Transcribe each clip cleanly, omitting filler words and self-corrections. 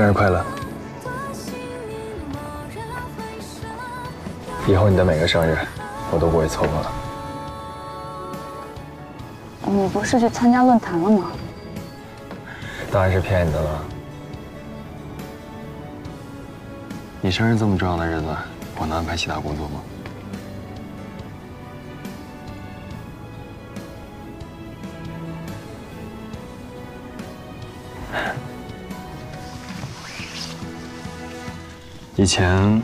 生日快乐！以后你的每个生日，我都不会错过了。 你不是去参加论坛了吗？ 当然是骗你的了。你生日这么重要的日子，我能安排其他工作吗？以前，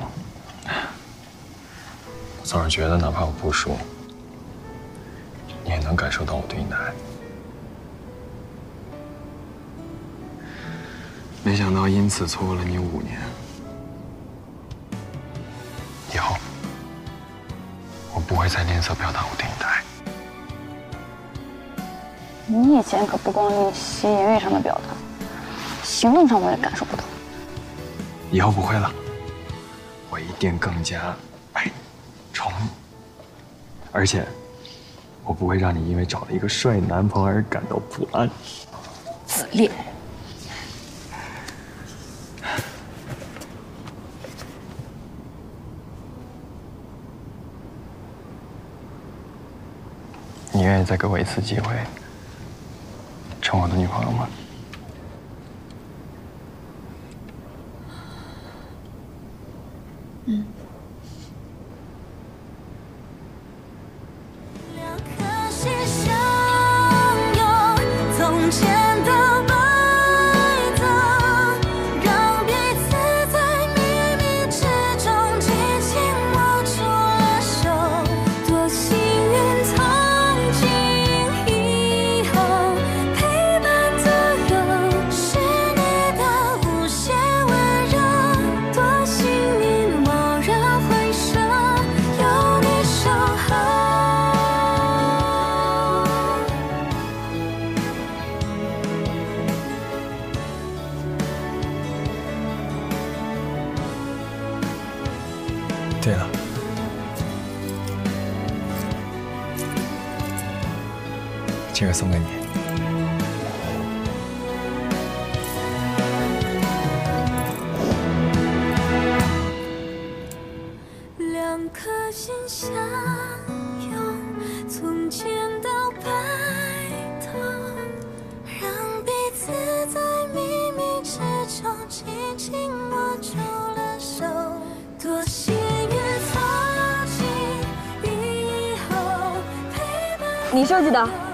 我总是觉得，哪怕我不说，你也能感受到我对你的爱。没想到因此错过了你5年。以后，我不会再吝啬表达我对你的爱。 你以前可不光吝惜言语上的表达，行动上我也感受不到。 以后不会了。我一定更加爱你、宠你，而且我不会让你因为找了一个帅男朋友而感到不安。 自恋。 你愿意再给我一次机会，成我的女朋友吗？ 嗯。 两颗心相拥，从前的白头，让彼此在秘密之中紧紧握住了手。多幸运，从今以后陪伴的有是你的无限温柔。多幸运。回首，有你守候。 对了，这个送给你。 两颗心相拥，从前到白头，让彼此在秘密之中紧紧握住了手。多幸运，从今以后陪伴。 你设计的。